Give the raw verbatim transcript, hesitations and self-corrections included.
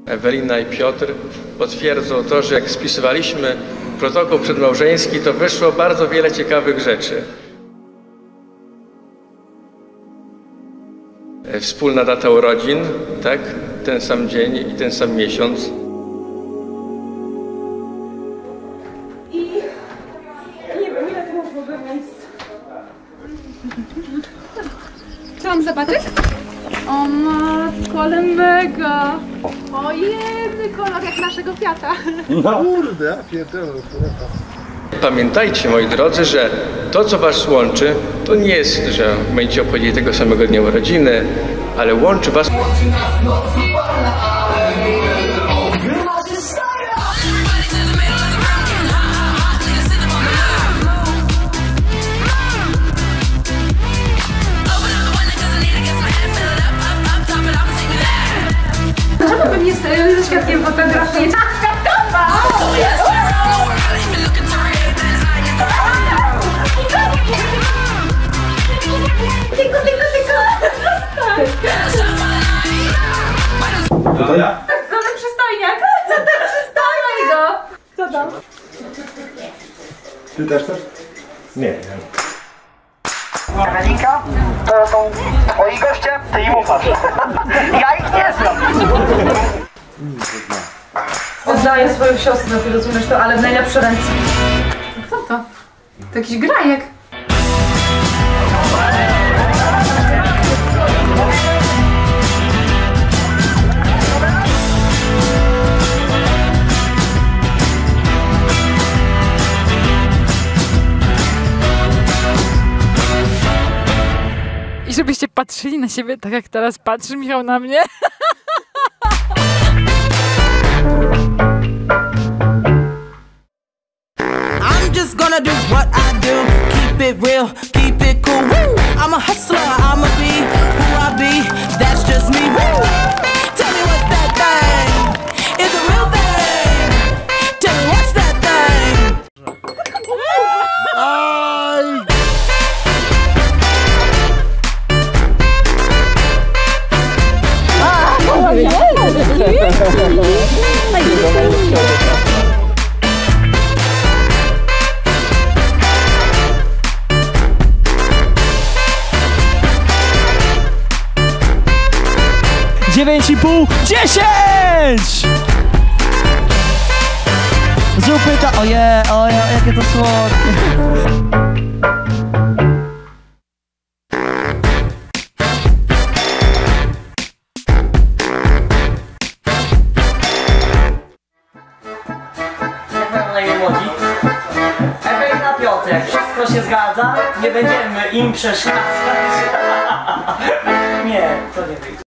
Ewelina i Piotr potwierdzą to, że jak spisywaliśmy protokół przedmałżeński, to wyszło bardzo wiele ciekawych rzeczy. Wspólna data urodzin, tak? Ten sam dzień i ten sam miesiąc. I nie wiem, ile to masz w ogóle miejsc. Co mam zobaczyć? O matko, ale mega! O jedny kolor jak naszego Fiata. No. Kurde, ja pierdolę. Pamiętajcie, moi drodzy, że to, co was łączy, to nie jest, że będziecie obchodzili tego samego dnia urodziny, ale łączy was... Czemu wy mnie ze świadkiem fotografujecie? Tylko, tylko, tylko! Tutaj? No ten przystojniak! No ten przystojniak go! Co tam? Ty też chcesz? Nie. Ewelinka, to są twoi goście, ty im ufasz. Ja ich nie znam. Oddaję swoją siostrę, ty rozumiesz to, ale w najlepsze ręce. Co to? To jakiś grajek. I żebyście patrzyli na siebie tak, jak teraz patrzy Michał na mnie. I'm just gonna do what I do, keep it real, keep it cool. Woo! I'm a hustler, I'ma be who I be, that's just me. Woo! Tell me what's that thing? It's a real thing. Tell me what's that thing? dziewięć i pół, dziesięć! Zróbmy to, oje, oje, jakie to słodkie. Jak mają na imię młodzi? Ewelina, Piotrek, wszystko się zgadza, nie będziemy im przeszkadzać. Nie, to nie wyjdzie.